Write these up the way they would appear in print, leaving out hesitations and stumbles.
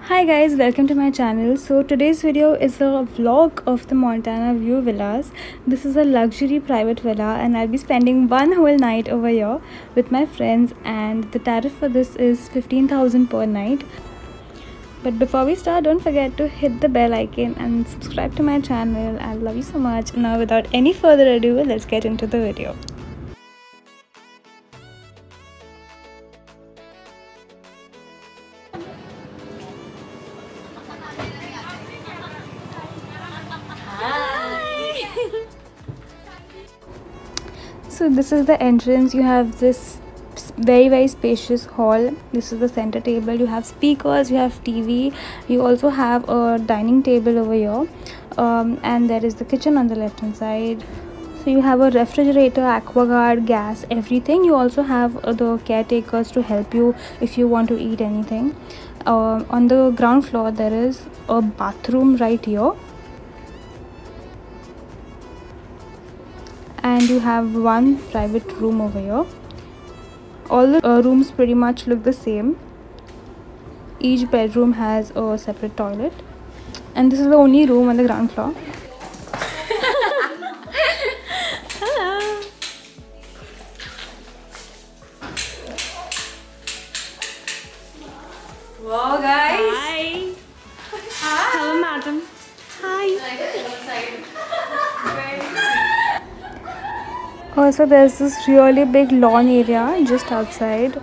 Hi guys, welcome to my channel. So today's video is a vlog of the Montana View Villas. This is a luxury private villa and I'll be spending one whole night over here with my friends, and the tariff for this is 15,000 per night. But before we start, don't forget to hit the bell icon and subscribe to my channel. I love you so much. Now without any further ado, let's get into the video. So this is the entrance. You have this very spacious hall. This is the center table. You have speakers, you have TV, you also have a dining table over here, and there is the kitchen on the left hand side. So you have a refrigerator, aquaguard, gas, everything. You also have the caretakers to help you if you want to eat anything. On the ground floor there is a bathroom right here, and you have one private room over here. All the rooms pretty much look the same. Each bedroom has a separate toilet, and this is the only room on the ground floor. Hello. Wow, guys. Hi. Hello, madam. Hi. Also, there's this really big lawn area just outside.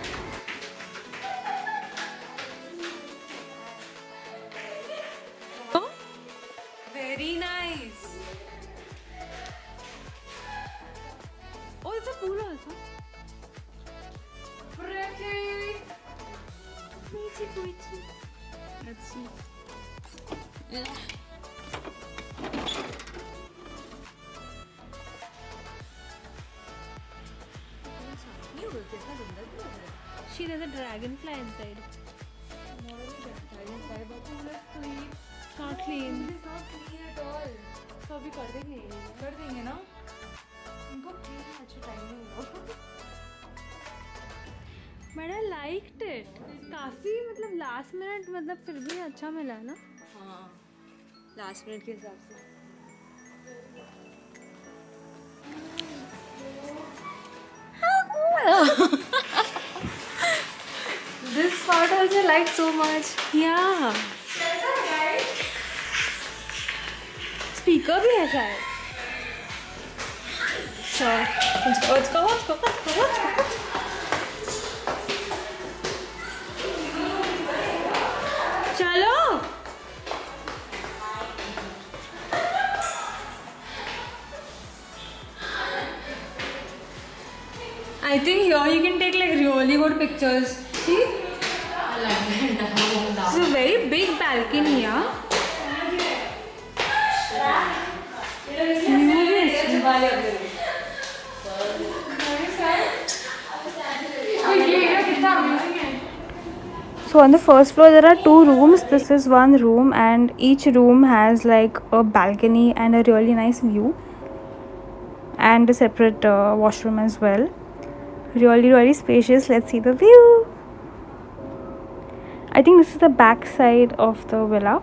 Very nice. Oh, it's a pool also. Pretty. Let's see. She has a dragonfly inside. Not clean. It's not clean at all. So अभी कर देंगे ना इनको clean अच्छा time नहीं हुआ. But I liked it. काफी मतलब last minute मतलब फिर भी अच्छा मिला ना. हाँ. Last minute के हिसाब से. This part also I liked so much. Yeah. Speaker भी है शायद. Sure. Let's go. चलो. I think here you can take like really good pictures. See? This is a very big balcony, yeah. So on the first floor there are two rooms. This is one room, and each room has like a balcony and a really nice view, and a separate washroom as well. Really spacious. Let's see the view. I think this is the back side of the villa,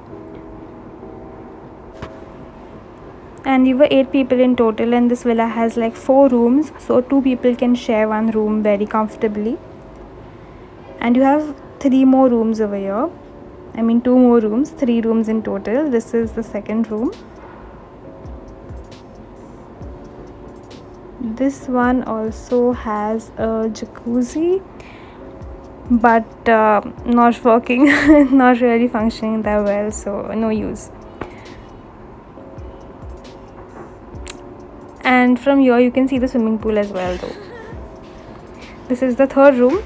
and we were 8 people in total, and this villa has like 4 rooms, so 2 people can share one room very comfortably. And you have 3 more rooms over here. I mean 2 more rooms, 3 rooms in total. This is the second room. This one also has a jacuzzi, but not working, not really functioning that well, so no use. And from here you can see the swimming pool as well though. This is the third room,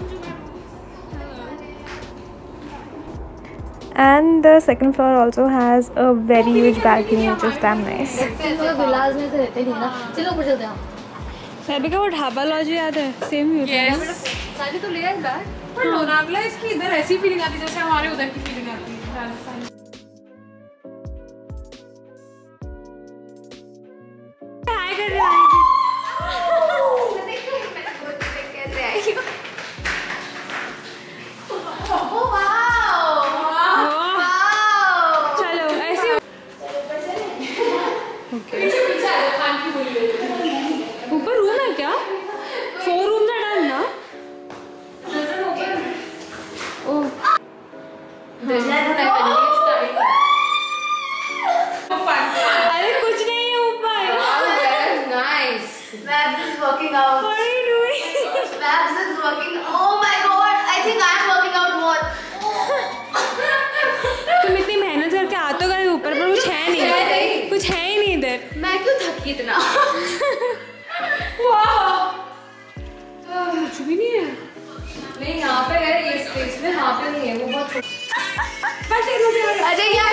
and the second floor also has a very huge balcony, which is damn nice. सैबिका वो dhaba laws याद है? Same ही होता है ना? सारी तो ले आए बैग. पर लोनावला इसकी इधर ऐसी फीलिंग आती जैसे हमारे उधर की फीलिंग आती है राजस्थान. हाय कर रही है. कैसे आई? Oh wow! अरे कुछ नहीं है ऊपर. Nice. Babs is working out. What are you doing? Babs is working. Oh my god! I think I'm working out more. तुम इतनी मेहनत करके आ तो गए ऊपर पर कुछ है नहीं. कुछ है ही नहीं इधर. मैं क्यों थकी इतना? कुछ भी नहीं है. नहीं यहाँ पे है ये स्पेस में, यहाँ पे नहीं है वो बहुत. अरे यार.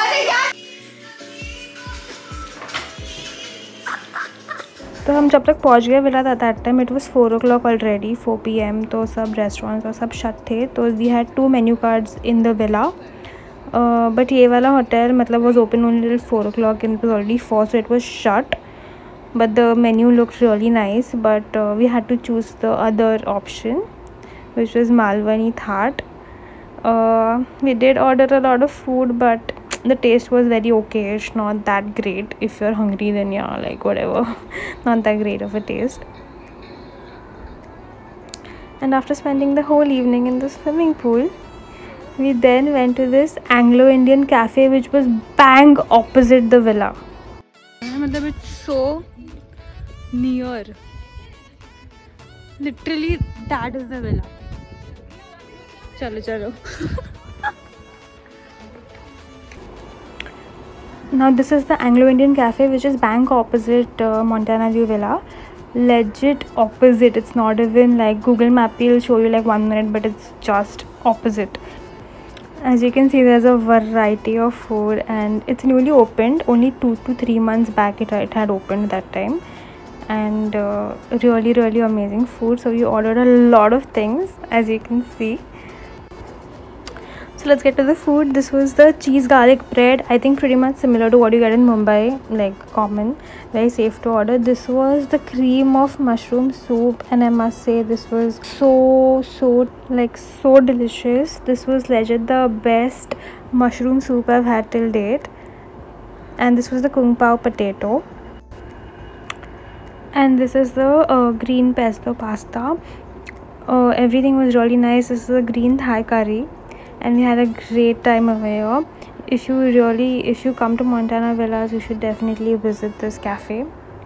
तो हम जब तक पहुंच गए villa that time it was 4 o'clock already, 4 PM. तो सब रेस्टोरेंट्स और सब शट थे. तो we had 2 menu cards in the villa. But ये वाला होटल मतलब was open only till 4 o'clock and it was already 4, so it was shut. But the menu looked really nice. But we had to choose the other option, which was Malwani Thaat. We did order a lot of food, but the taste was very okay. It's not that great. If you're hungry, then yeah, like whatever. Not that great of a taste. And after spending the whole evening in the swimming pool, we then went to this Anglo-Indian cafe, which was bang opposite the villa. मतलब it's so near. Literally, that is the villa. चलो चलो. Now this is the Anglo-Indian cafe, which is bang opposite Montana View Villa. Legit opposite. It's not even like Google Map will show you like 1 minute, but it's just opposite. As you can see, there's a variety of food and it's newly opened. Only 2 to 3 months back it had opened that time. And really amazing food. So we ordered a lot of things, as you can see. So let's get to the food. This was the cheese garlic bread. I think pretty much similar to what you get in Mumbai, like common, very safe to order. This was the cream of mushroom soup, and I must say this was so delicious. This was legit the best mushroom soup I've had till date. And this was the kung pao potato. And this is the green pesto pasta. Everything was really nice. This is a green Thai curry. And we had a great time over here. If you come to Montana Villas, you should definitely visit this cafe.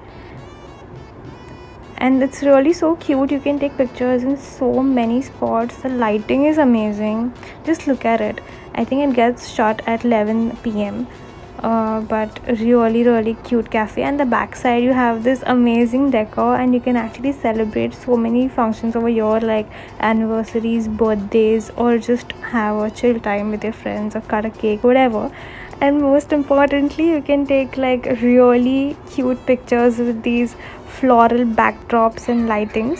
And it's really so cute. You can take pictures in so many spots. The lighting is amazing. Just look at it. I think it gets shut at 11 PM. But really cute cafe. And the back side you have this amazing decor, and you can actually celebrate so many functions over here, like anniversaries, birthdays, or just have a chill time with your friends or cut a cake, whatever. And most importantly, you can take like really cute pictures with these floral backdrops and lightings.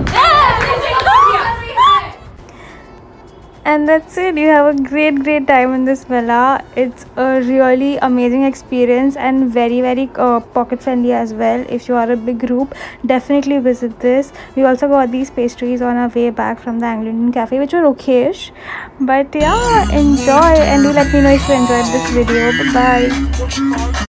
And that's it. You have a great time in this villa. It's a really amazing experience and very pocket friendly as well. If you are a big group, definitely visit this. We also got these pastries on our way back from the Anglo-Indian cafe, which were okayish. But yeah, enjoy, and do let me know if you enjoyed this video. Bye bye.